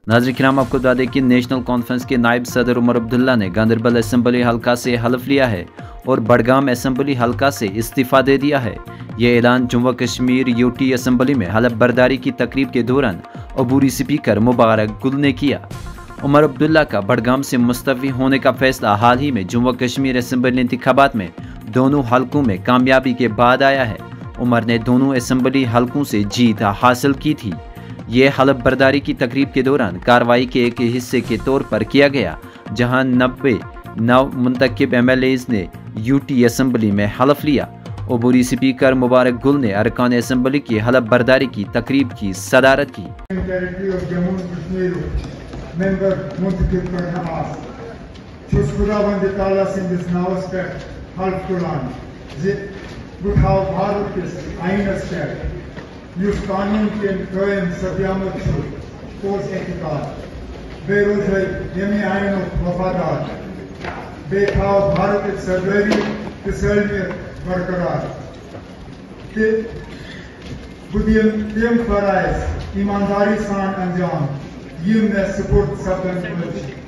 नाज़रीन किराम, आपको बता दें कि नेशनल कॉन्फ्रेंस के नायब सदर उमर अब्दुल्ला ने गांधरबल असम्बली हल्का से हल्फ लिया है और बडगाम असम्बली हल्का से इस्तीफ़ा दे दिया है। ये ऐलान जम्मू कश्मीर यूटी असम्बली में हलफ बर्दारी की तकरीब के दौरान अबूरी स्पीकर मुबारक गुल ने किया। उमर अब्दुल्ला का बडगाम से मुस्तफ़ी होने का फैसला हाल ही में जम्मू कश्मीर असम्बली इंतखाबात में दोनों हलकों में कामयाबी के बाद आया है। उमर ने दोनों असम्बली हलकों से जीत हासिल की थी। ये हलफ बर्दारी की तकरीब के दौरान कार्रवाई के एक हिस्से के तौर पर किया गया, जहां 90 नव मुंतखब MLAs ने यूटी असम्बली में हलफ लिया। अबूरी स्पीकर मुबारक गुल ने अरकान असम्बली की हलफ बर्दारी की तकरीब की सदारत की। युस कानून के कायम सदियामत पोस एहतिकाद बेरोजगारी यमी आयन वफादार बेखाव भारत सरदारी तसलियत बरकरार के बुदियम फराइज ईमानदारी सान अंजाम ये में सपोर्ट सपन